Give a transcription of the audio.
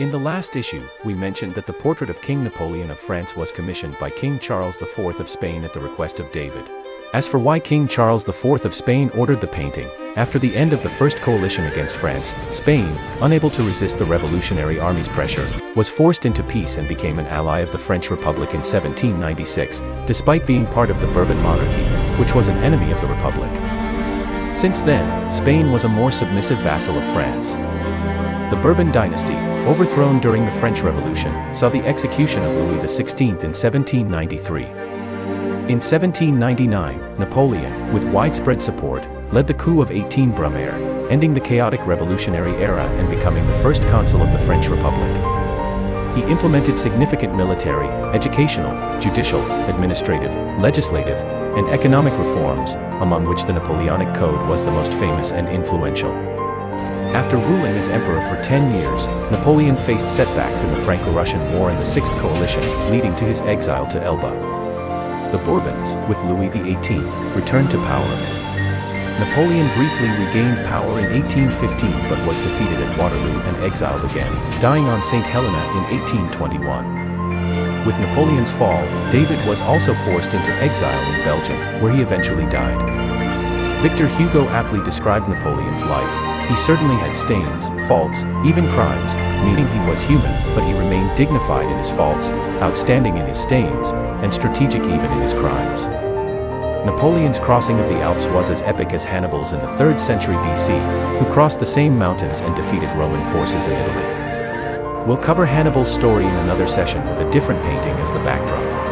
In the last issue, we mentioned that the portrait of King Napoleon of France was commissioned by King Charles IV of Spain at the request of David. As for why King Charles IV of Spain ordered the painting, after the end of the First Coalition against France, Spain, unable to resist the Revolutionary Army's pressure, was forced into peace and became an ally of the French Republic in 1796, despite being part of the Bourbon monarchy, which was an enemy of the Republic. Since then, Spain was a more submissive vassal of France. The Bourbon dynasty, overthrown during the French Revolution, saw the execution of Louis XVI in 1793. In 1799, Napoleon, with widespread support, led the coup of 18 Brumaire, ending the chaotic revolutionary era and becoming the first consul of the French Republic. He implemented significant military, educational, judicial, administrative, legislative, and economic reforms, among which the Napoleonic Code was the most famous and influential. After ruling as emperor for 10 years, Napoleon faced setbacks in the Franco-Russian War and the Sixth Coalition, leading to his exile to Elba. The Bourbons, with Louis XVIII, returned to power. Napoleon briefly regained power in 1815 but was defeated at Waterloo and exiled again, dying on St. Helena in 1821. With Napoleon's fall, David was also forced into exile in Belgium, where he eventually died. Victor Hugo aptly described Napoleon's life. He certainly had stains, faults, even crimes, meaning he was human, but he remained dignified in his faults, outstanding in his stains, and strategic even in his crimes. Napoleon's crossing of the Alps was as epic as Hannibal's in the 3rd century BC, who crossed the same mountains and defeated Roman forces in Italy. We'll cover Hannibal's story in another session with a different painting as the backdrop.